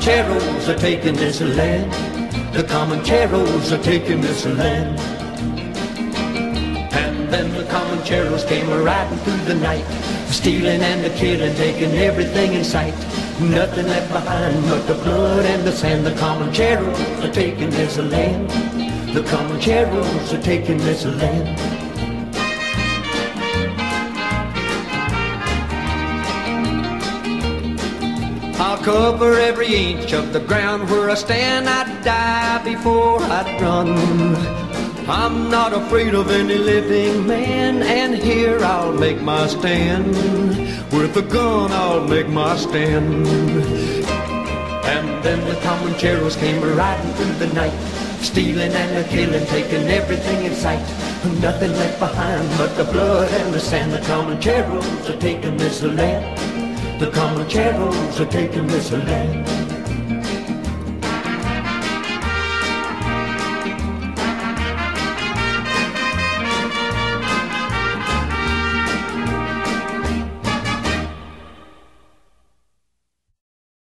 Comancheros are taking this land. The Comancheros are taking this land. And then the Comancheros came riding through the night, stealing and killing, taking everything in sight. Nothing left behind but the blood and the sand. The Comancheros are taking this land. The Comancheros are taking this land. I'll cover every inch of the ground where I stand. I'd die before I'd run. I'm not afraid of any living man, and here I'll make my stand. With a gun I'll make my stand. And then the Comancheros came riding through the night, stealing and killing, taking everything in sight. Nothing left behind but the blood and the sand. The Comancheros are taking this land. The Comancheros are taking this land.